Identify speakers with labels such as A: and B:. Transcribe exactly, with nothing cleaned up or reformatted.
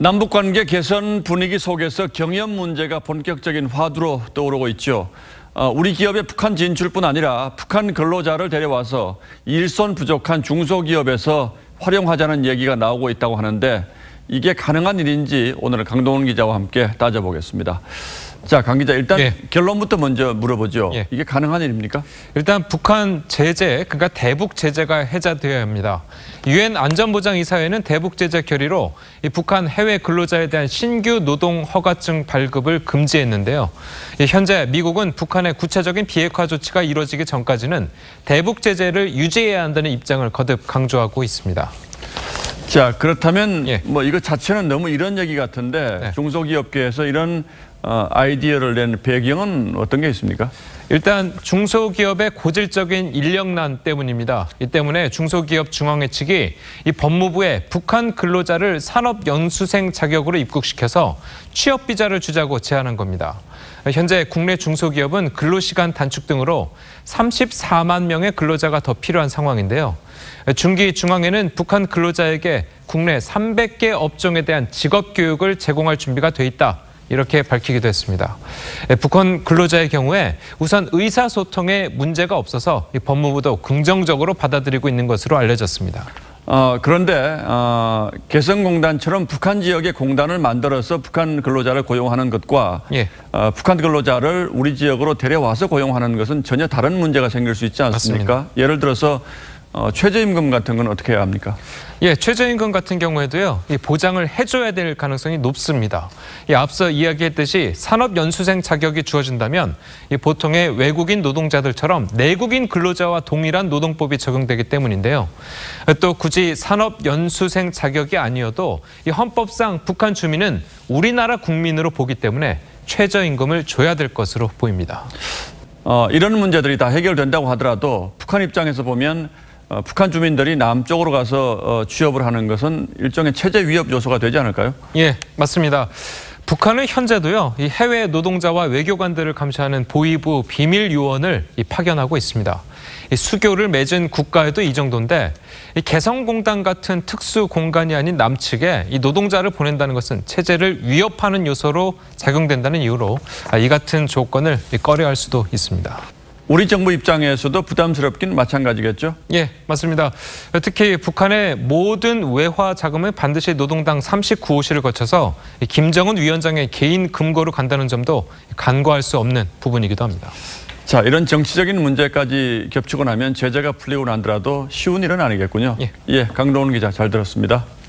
A: 남북관계 개선 분위기 속에서 경협 문제가 본격적인 화두로 떠오르고 있죠. 우리 기업의 북한 진출뿐 아니라 북한 근로자를 데려와서 일손 부족한 중소기업에서 활용하자는 얘기가 나오고 있다고 하는데 이게 가능한 일인지 오늘 강동원 기자와 함께 따져보겠습니다. 자, 강 기자, 일단 예. 결론부터 먼저 물어보죠. 예. 이게 가능한 일입니까?
B: 일단 북한 제재, 그러니까 대북 제재가 해제되어야 합니다. 유엔 안전보장이사회는 대북 제재 결의로 이 북한 해외 근로자에 대한 신규 노동 허가증 발급을 금지했는데요. 현재 미국은 북한의 구체적인 비핵화 조치가 이루어지기 전까지는 대북 제재를 유지해야 한다는 입장을 거듭 강조하고 있습니다.
A: 자, 그렇다면
B: 예.
A: 뭐 이거 자체는 너무 이런 얘기 같은데 네. 중소기업계에서 이런 어, 아이디어를 낸 배경은 어떤 게 있습니까?
B: 일단 중소기업의 고질적인 인력난 때문입니다. 이 때문에 중소기업 중앙회 측이 이 법무부에 북한 근로자를 산업연수생 자격으로 입국시켜서 취업비자를 주자고 제안한 겁니다. 현재 국내 중소기업은 근로시간 단축 등으로 삼십사만 명의 근로자가 더 필요한 상황인데요. 중기 중앙회는 북한 근로자에게 국내 삼백 개 업종에 대한 직업교육을 제공할 준비가 돼 있다. 이렇게 밝히기도 했습니다. 북한 근로자의 경우에 우선 의사소통에 문제가 없어서 법무부도 긍정적으로 받아들이고 있는 것으로 알려졌습니다.
A: 어, 그런데 어, 개성공단처럼 북한 지역의 공단을 만들어서 북한 근로자를 고용하는 것과 예. 어, 북한 근로자를 우리 지역으로 데려와서 고용하는 것은 전혀 다른 문제가 생길 수 있지 않습니까? 맞습니다. 예를 들어서 어, 최저임금 같은 건 어떻게 해야 합니까?
B: 예, 최저임금 같은 경우에도요, 이 보장을 해줘야 될 가능성이 높습니다. 이 앞서 이야기했듯이 산업연수생 자격이 주어진다면 이 보통의 외국인 노동자들처럼 내국인 근로자와 동일한 노동법이 적용되기 때문인데요. 또 굳이 산업연수생 자격이 아니어도 이 헌법상 북한 주민은 우리나라 국민으로 보기 때문에 최저임금을 줘야 될 것으로 보입니다.
A: 어, 이런 문제들이 다 해결된다고 하더라도 북한 입장에서 보면 어, 북한 주민들이 남쪽으로 가서 어, 취업을 하는 것은 일종의 체제 위협 요소가 되지 않을까요?
B: 예, 맞습니다. 북한은 현재도요, 이 해외 노동자와 외교관들을 감시하는 보위부 비밀요원을 이 파견하고 있습니다. 이 수교를 맺은 국가에도 이 정도인데 이 개성공단 같은 특수 공간이 아닌 남측에 이 노동자를 보낸다는 것은 체제를 위협하는 요소로 작용된다는 이유로 이 같은 조건을 꺼려할 수도 있습니다.
A: 우리 정부 입장에서도 부담스럽긴 마찬가지겠죠?
B: 예, 맞습니다. 특히 북한의 모든 외화 자금은 반드시 노동당 삼십구 호시를 거쳐서 김정은 위원장의 개인 금고로 간다는 점도 간과할 수 없는 부분이기도 합니다.
A: 자, 이런 정치적인 문제까지 겹치고 나면 제재가 풀리고 나더라도 쉬운 일은 아니겠군요. 예, 예 강동원 기자 잘 들었습니다.